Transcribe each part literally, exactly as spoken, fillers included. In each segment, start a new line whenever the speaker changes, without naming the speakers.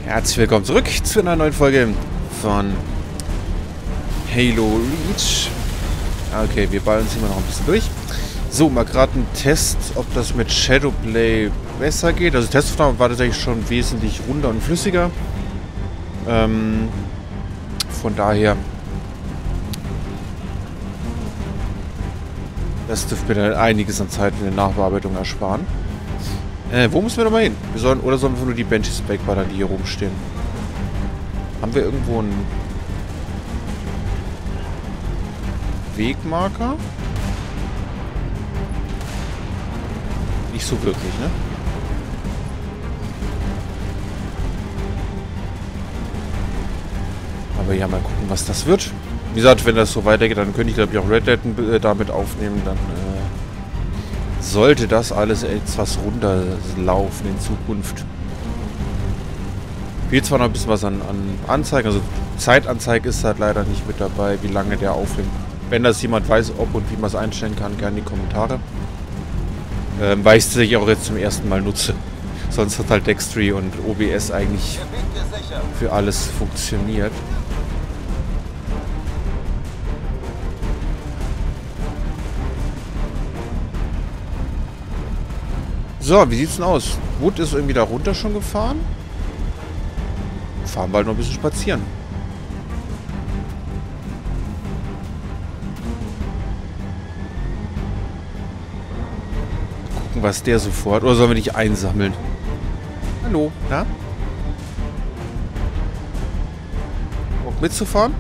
Herzlich willkommen zurück zu einer neuen Folge von Halo Reach. Okay, wir ballen uns immer noch ein bisschen durch. So, mal gerade ein Test, ob das mit Shadowplay besser geht. Also die Testaufnahme war tatsächlich schon wesentlich runder und flüssiger. Ähm, von daher, das dürfte mir dann einiges an Zeit in der Nachbearbeitung ersparen. Äh, wo müssen wir nochmal hin? Wir sollen, oder sollen wir nur die Benches wegballern, die hier rumstehen? Haben wir irgendwo einen Wegmarker? Nicht so wirklich, ne? Aber ja, mal gucken, was das wird. Wie gesagt, wenn das so weitergeht, dann könnte ich, glaube ich, auch Red Dead äh, damit aufnehmen. Dann äh, sollte das alles etwas runterlaufen in Zukunft. Fehlt zwar noch ein bisschen was an, an Anzeigen, also Zeitanzeige ist halt leider nicht mit dabei, wie lange der aufnimmt. Wenn das jemand weiß, ob und wie man es einstellen kann, gerne in die Kommentare. Ähm, weil ich es tatsächlich auch jetzt zum ersten Mal nutze. Sonst hat halt Dextry und O B S eigentlich für alles funktioniert. So, wie sieht's denn aus? Wood ist irgendwie da runter schon gefahren. Fahren bald noch ein bisschen spazieren. Gucken, was der so vorhat. Oder sollen wir dich einsammeln? Hallo, na? Bock mitzufahren?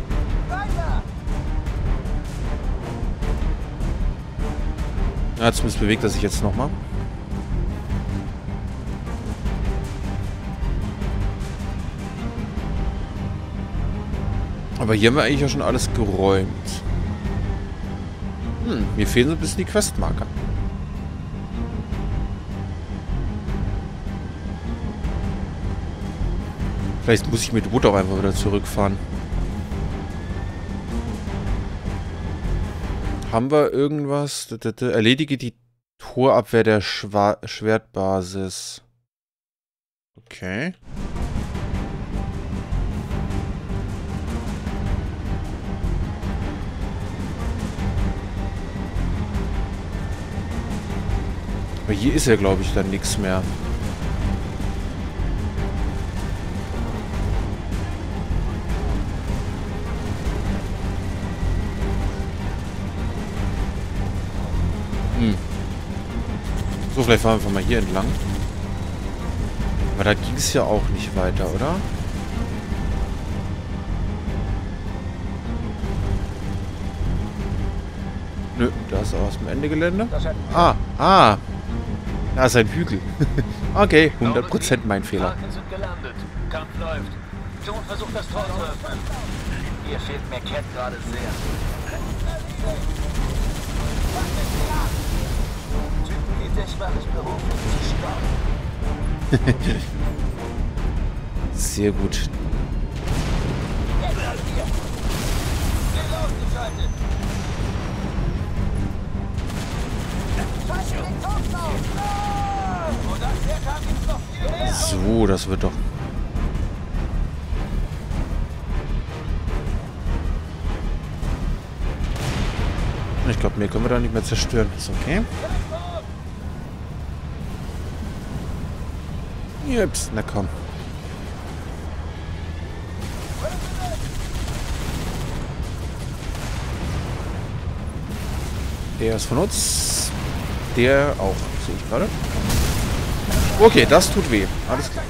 Ja, zumindest bewegt er sich jetzt nochmal. Aber hier haben wir eigentlich ja schon alles geräumt. Hm, mir fehlen so ein bisschen die Questmarker. Vielleicht muss ich mit Wood auch einfach wieder zurückfahren. Haben wir irgendwas? Erledige die Torabwehr der Schwa- Schwertbasis. Okay. Aber hier ist ja, glaube ich, dann nichts mehr. Hm. So, vielleicht fahren wir einfach mal hier entlang. Aber da ging es ja auch nicht weiter, oder? Nö, da ist auch aus dem Ende Gelände. Ah, ah. Da ist ein Hügel. Okay, hundert Prozent mein Fehler.
Kampf läuft. John versucht das Tor zu öffnen. Hier fehlt mir Cat gerade sehr. Typen wie dich war ich berufen zu sterben.
Sehr gut. So, das wird doch. Ich glaube, mehr können wir da nicht mehr zerstören. Ist okay. Jeps, na komm. Der ist von uns. Der auch, sehe ich gerade. Okay, das tut weh. Alles klar.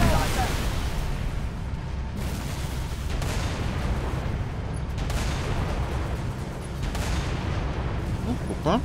Oh, guck mal.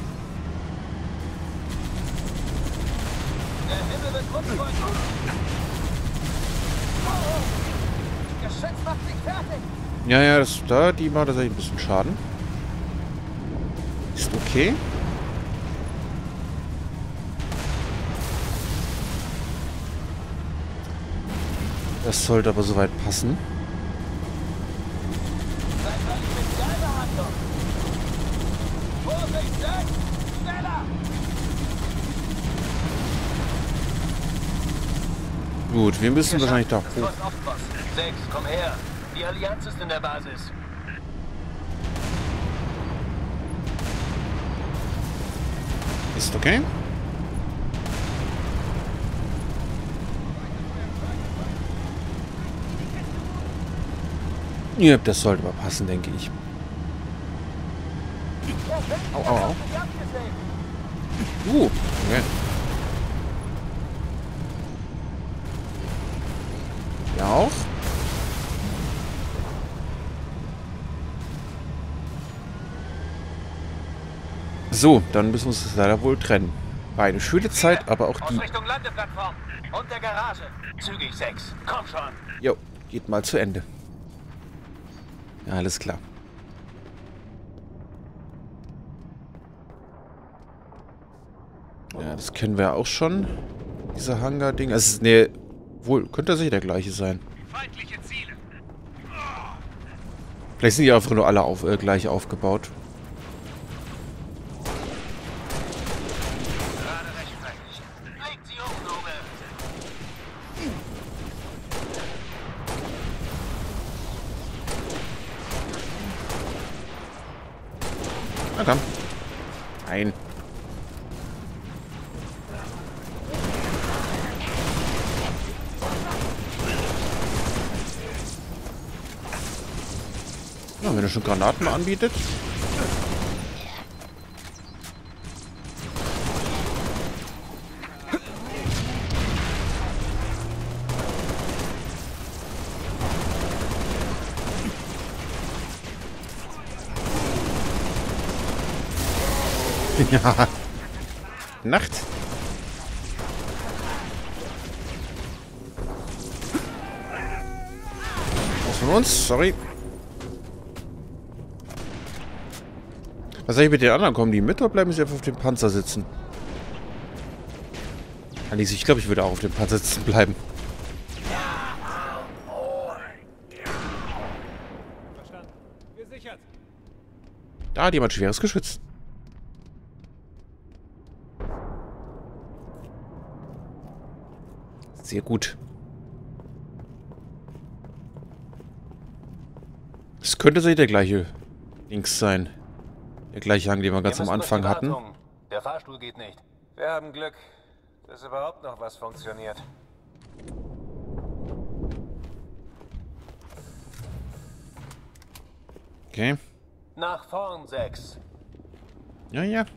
Ja, ja, das da, die macht tatsächlich ein bisschen Schaden. Ist okay. Das sollte aber soweit passen. Gut, wir müssen wahrscheinlich da hoch.
Sechs, komm her. Die Allianz ist in der Basis.
Ist okay. Ja, das sollte aber passen, denke ich. Au, au, au. Uh, okay. Ja auch. So, dann müssen wir uns das leider wohl trennen. War eine schöne Zeit, aber auch die...
Richtung Landeplattform und der Garage. Zügig sechs. Komm schon.
Jo, geht mal zu Ende. Ja, alles klar. Ja, das kennen wir auch schon. Dieser Hangar-Ding. Es ist, ne, wohl, könnte sicher der gleiche sein.
Feindliche Ziele.
Vielleicht sind die einfach nur alle auf, äh, gleich aufgebaut.
Gerade rechtzeitig. Legt sie um, Nobel.
Na komm. Nein. Ja, wenn er schon Granaten anbietet. Ja. Nacht. Was von uns? Sorry. Was soll ich mit den anderen? Kommen die mit oder bleiben sie einfach auf dem Panzer sitzen? Alice, ich glaube, ich würde auch auf dem Panzer sitzen bleiben. Da hat jemand schweres Geschütz. Sehr gut. Es könnte sich der gleiche Links sein. Der gleiche Hang, den wir ganz am Anfang hatten.
Der Fahrstuhl geht nicht. Wir haben Glück, dass überhaupt noch was funktioniert.
Okay.
Nach vorn, sechs.
Ja, ja.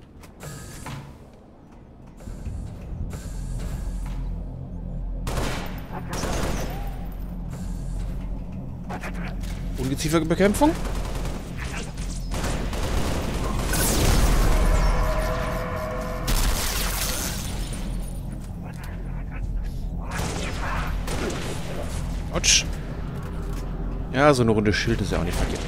Ungezieferbekämpfung? Autsch. Ja, so eine Runde Schild ist ja auch nicht verkehrt.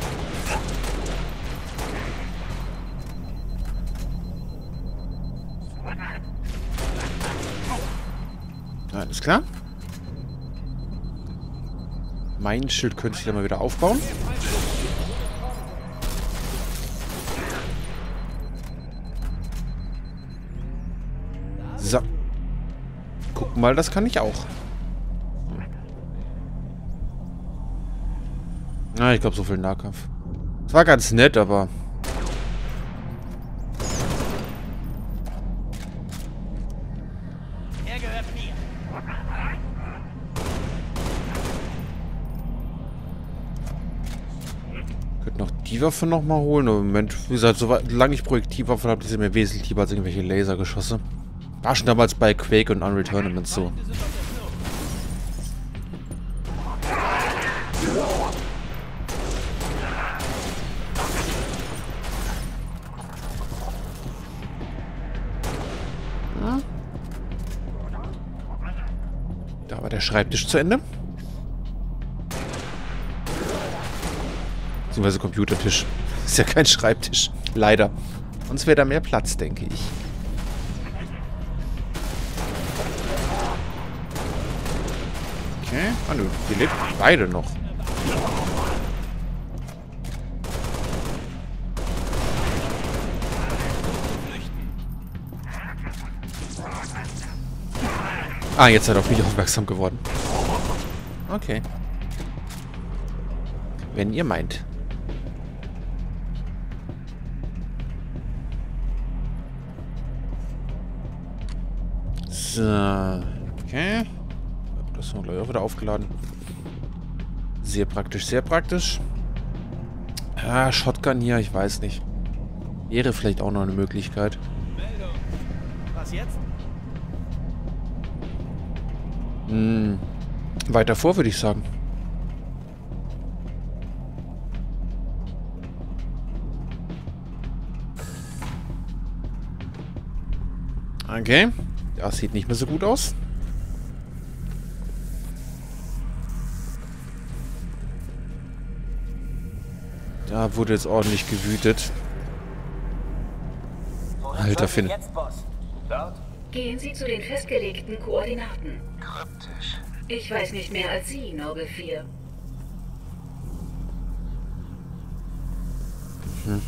Alles klar. Mein Schild könnte ich dann mal wieder aufbauen. So. Guck mal, das kann ich auch. Na, ich glaube, so viel Nahkampf. Es war ganz nett, aber...
Er gehört mir.
Ich könnte noch die Waffe nochmal holen. Aber im Moment, wie gesagt, solange ich Projektilwaffen habe, die sind mir wesentlich lieber als irgendwelche Lasergeschosse. War schon damals bei Quake und Unreal Tournament so. Da war der Schreibtisch zu Ende. Beziehungsweise Computertisch. Ist ja kein Schreibtisch. Leider. Sonst wäre da mehr Platz, denke ich. Okay. Ah, nö. Die lebt beide noch. Ah, jetzt hat er auf mich aufmerksam geworden. Okay. Wenn ihr meint. So. Okay. Das haben wir gleich auch wieder aufgeladen. Sehr praktisch, sehr praktisch. Ah, Shotgun hier, ich weiß nicht. Wäre vielleicht auch noch eine Möglichkeit.
Meldung. Was jetzt?
Hm. Weiter vor, würde ich sagen. Okay. Das sieht nicht mehr so gut aus. Da wurde jetzt ordentlich gewütet. Alter Finn.
Jetzt, Boss? Dort?
Gehen Sie zu den festgelegten Koordinaten.
Kryptisch.
Ich weiß nicht mehr als Sie, Noble vier.
Hm.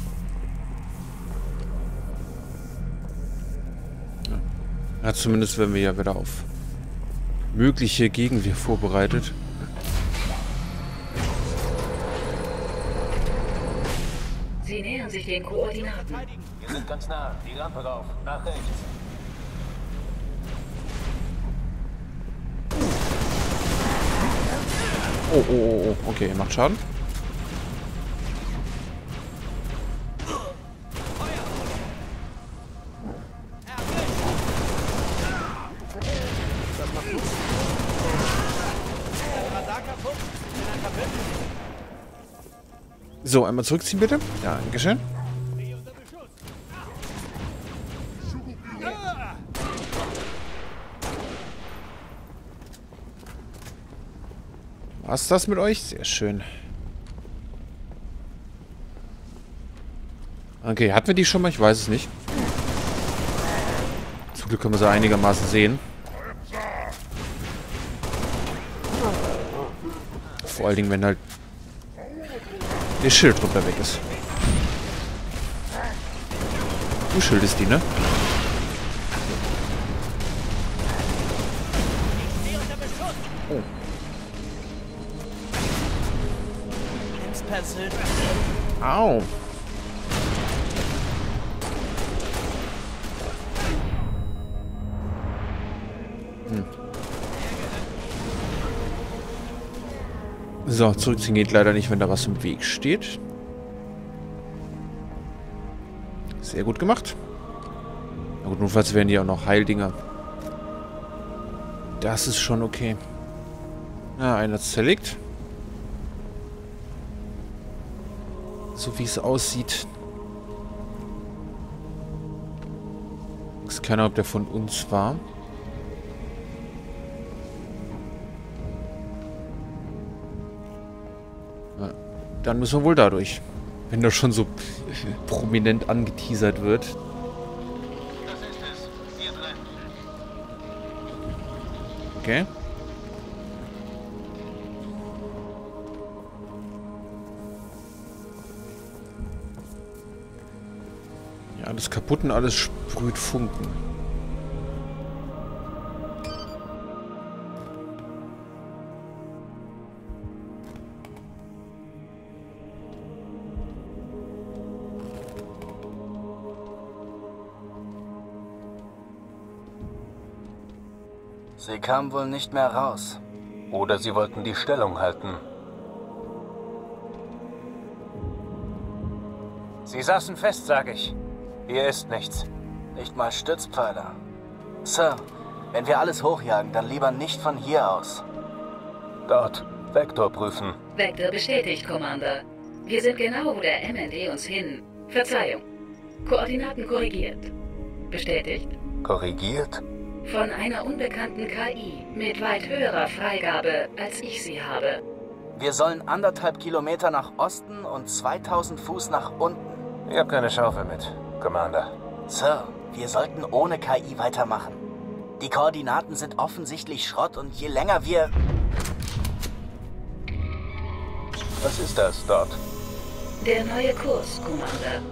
Ja, zumindest werden wir ja wieder auf mögliche Gegenwehr vorbereitet.
Sie nähern sich den Koordinaten.
Wir sind ganz nah. Die Rampe rauf. Nach rechts.
Oh, oh, oh, oh. Okay, er macht Schaden. So, einmal zurückziehen bitte. Ja, dankeschön. Was ist das mit euch? Sehr schön. Okay, hatten wir die schon mal? Ich weiß es nicht. Zum Glück können wir sie einigermaßen sehen. Vor allen Dingen, wenn halt der Schild drunter weg ist. Du schildest die, ne? Oh. Au. Hm. So, zurückziehen geht leider nicht, wenn da was im Weg steht. Sehr gut gemacht. Na gut, notfalls werden die auch noch Heildinger. Das ist schon okay. Ja, einer ist zerlegt. So wie es aussieht. Ich weiß keiner, ob der von uns war. Ja, dann müssen wir wohl dadurch. Wenn das schon so prominent angeteasert wird.
Das ist es. Hier drin.
Okay. Ja, alles kaputt und alles sprüht Funken.
Sie kamen wohl nicht mehr raus. Oder sie wollten die Stellung halten. Sie saßen fest, sag ich. Hier ist nichts. Nicht mal Stützpfeiler. Sir, wenn wir alles hochjagen, dann lieber nicht von hier aus. Dort. Vektor prüfen.
Vektor bestätigt, Commander. Wir sind genau, wo der M N D uns hin... Verzeihung. Koordinaten korrigiert. Bestätigt?
Korrigiert?
Von einer unbekannten K I mit weit höherer Freigabe, als ich sie habe.
Wir sollen anderthalb Kilometer nach Osten und zweitausend Fuß nach unten.
Ich habe keine Schaufel mit, Commander.
Sir, wir sollten ohne K I weitermachen. Die Koordinaten sind offensichtlich Schrott und je länger wir...
Was ist das dort?
Der neue Kurs, Commander.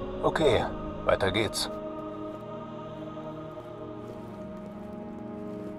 Okay, weiter geht's.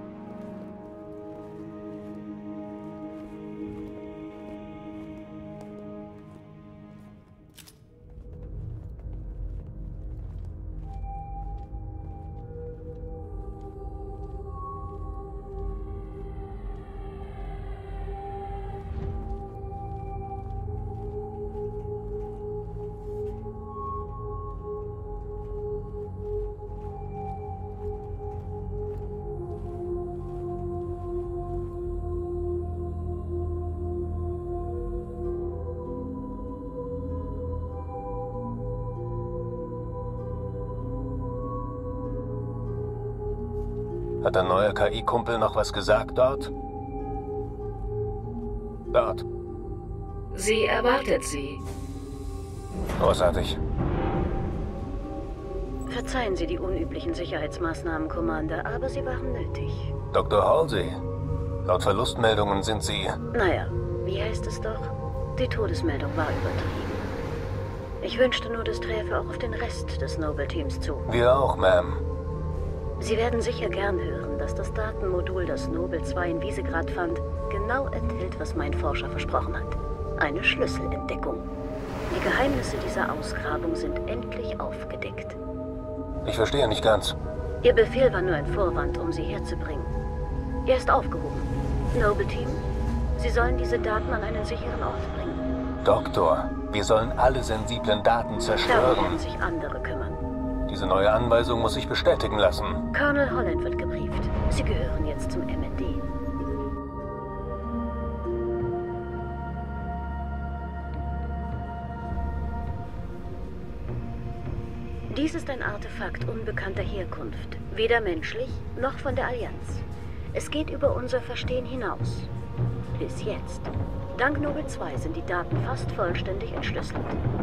Hat dein neuer K I-Kumpel noch was gesagt dort? Dort.
Sie erwartet Sie.
Großartig.
Verzeihen Sie die unüblichen Sicherheitsmaßnahmen, Commander, aber sie waren nötig.
Doktor Halsey, laut Verlustmeldungen sind Sie...
Naja, wie heißt es doch? Die Todesmeldung war übertrieben. Ich wünschte nur, das träfe auch auf den Rest des Noble-Teams zu.
Wir auch, Ma'am.
Sie werden sicher gern hören, dass das Datenmodul, das Noble zwei in Visegrad fand, genau enthält, was mein Forscher versprochen hat. Eine Schlüsselentdeckung. Die Geheimnisse dieser Ausgrabung sind endlich aufgedeckt.
Ich verstehe nicht ganz.
Ihr Befehl war nur ein Vorwand, um sie herzubringen. Er ist aufgehoben. Noble-Team, Sie sollen diese Daten an einen sicheren Ort bringen.
Doktor, wir sollen alle sensiblen Daten
Darum
zerstören.
werden sich andere kümmern.
Diese neue Anweisung muss sich bestätigen lassen.
Colonel Holland wird gebrieft. Sie gehören jetzt zum M N D. Dies ist ein Artefakt unbekannter Herkunft. Weder menschlich, noch von der Allianz. Es geht über unser Verstehen hinaus. Bis jetzt. Dank Noble zwei sind die Daten fast vollständig entschlüsselt.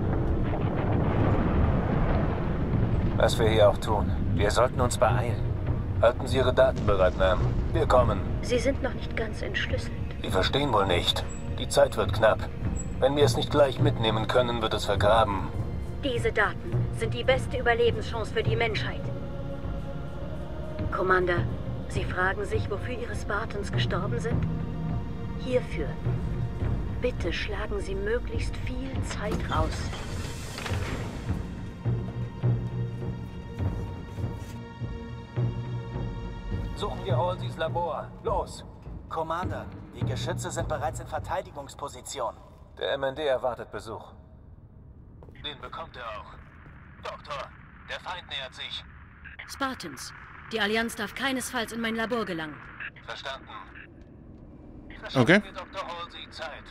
Was wir hier auch tun, wir sollten uns beeilen. Halten Sie Ihre Daten bereit, Ma'am. Wir kommen.
Sie sind noch nicht ganz entschlüsselt.
Sie verstehen wohl nicht. Die Zeit wird knapp. Wenn wir es nicht gleich mitnehmen können, wird es vergraben.
Diese Daten sind die beste Überlebenschance für die Menschheit. Commander, Sie fragen sich, wofür Ihre Spartans gestorben sind? Hierfür. Bitte schlagen Sie möglichst viel Zeit raus.
Suchen wir Halseys Labor. Los!
Commander, die Geschütze sind bereits in Verteidigungsposition.
Der M N D erwartet Besuch. Den bekommt er auch. Doktor, der Feind nähert sich.
Spartans, die Allianz darf keinesfalls in mein Labor gelangen.
Verstanden.
Okay.
Wir Doktor Halsey Zeit.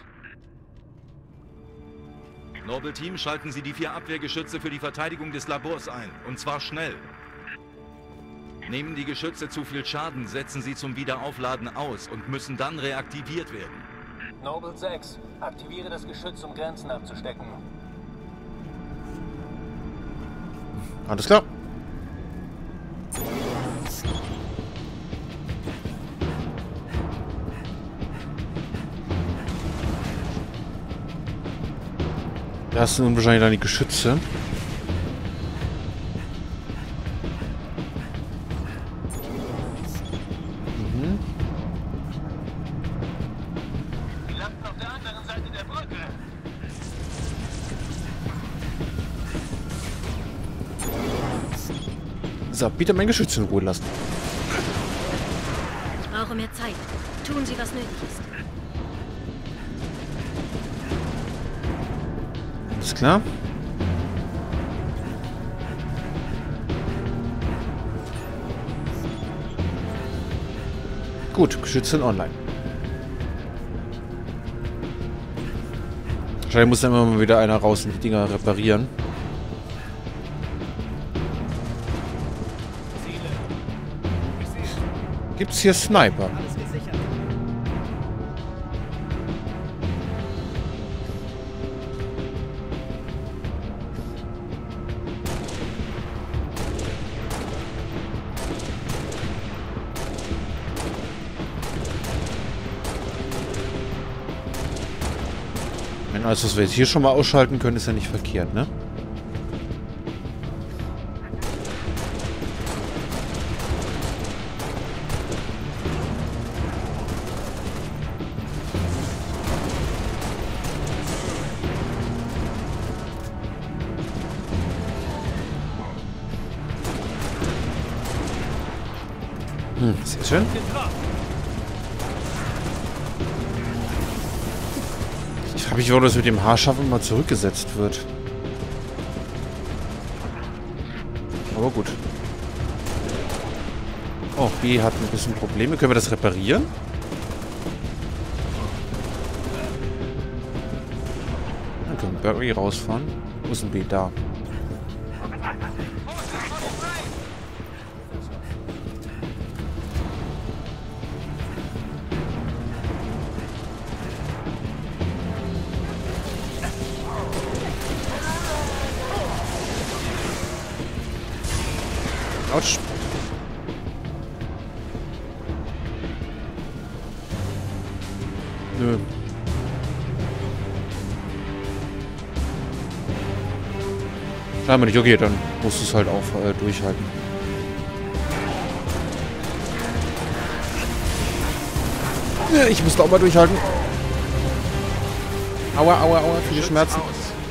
Noble Team, schalten Sie die vier Abwehrgeschütze für die Verteidigung des Labors ein. Und zwar schnell. Nehmen die Geschütze zu viel Schaden, setzen sie zum Wiederaufladen aus und müssen dann reaktiviert werden.
Noble sechs, aktiviere das Geschütz, um Grenzen abzustecken.
Alles klar. Das sind wahrscheinlich dann die Geschütze. Mhm.
Die landen auf der anderen Seite der Brücke.
So, bitte mein Geschütz in Ruhe lassen.
Ich brauche mehr Zeit. Tun Sie, was nötig ist.
Alles klar. Gut, Geschütze sind online. Wahrscheinlich muss dann immer mal wieder einer raus und die Dinger reparieren. Gibt's hier Sniper?
Alles gesichert.
Wenn alles, was wir jetzt hier schon mal ausschalten können, ist ja nicht verkehrt, ne? Hm, sehr schön. Ich frage mich, warum das mit dem Haarschaffen immer zurückgesetzt wird. Aber gut. Oh, B hat ein bisschen Probleme. Können wir das reparieren? Dann können wir Burberry rausfahren. Wo ist ein B? Da. Nö. Scheinbar nicht. Okay, dann musst du es halt auch äh, durchhalten. Ja, ich musste auch mal durchhalten. Aua, aua, aua, viele Schmerzen.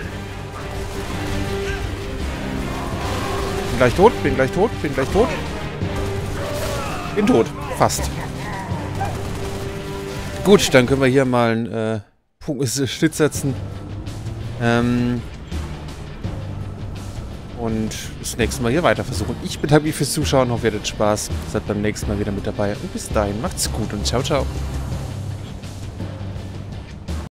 Bin gleich tot, bin gleich tot, bin gleich tot. Bin tot. Fast. Gut, dann können wir hier mal einen äh, Punkt Schnitt setzen. Ähm... Und das nächste Mal hier weiter versuchen. Ich bedanke mich fürs Zuschauen, hoffe ihr hattet Spaß. Seid beim nächsten Mal wieder mit dabei. Und bis dahin, macht's gut und ciao, ciao.